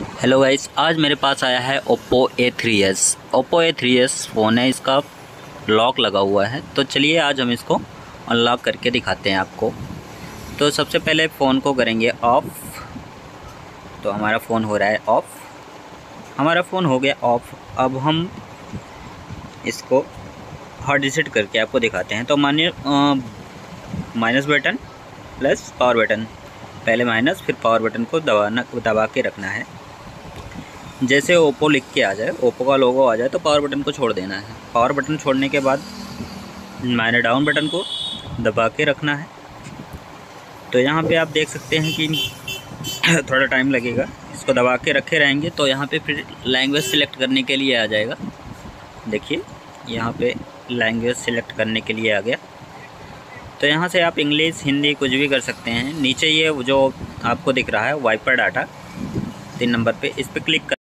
Hello guys, आज मेरे पास आया है Oppo A3s। Oppo A3s phone है, इसका लॉक लगा हुआ है। तो चलिए आज हम इसको अनलॉक करके दिखाते हैं आपको। तो सबसे पहले फ़ोन को करेंगे ऑफ़। तो हमारा फ़ोन हो रहा है ऑफ़, हमारा फ़ोन हो गया ऑफ़। अब हम इसको हार्ड रीसेट करके आपको दिखाते हैं। तो मानिए minus button plus power button, पहले माइनस फिर पावर बटन को दबा के रखना है। जैसे ओप्पो लिख के आ जाए, ओप्पो का लोगो आ जाए तो पावर बटन को छोड़ देना है। पावर बटन छोड़ने के बाद माइनस डाउन बटन को दबा के रखना है। तो यहाँ पे आप देख सकते हैं कि थोड़ा टाइम लगेगा, इसको दबा के रखे रहेंगे तो यहाँ पे फिर लैंग्वेज सिलेक्ट करने के लिए आ जाएगा। देखिए यहाँ पे लैंग्वेज सिलेक्ट करने के लिए आ गया। तो यहाँ से आप इंग्लिश हिंदी कुछ भी कर सकते हैं। नीचे ये जो आपको दिख रहा है वाइपर डाटा 3 नंबर पे, इस पर क्लिक कर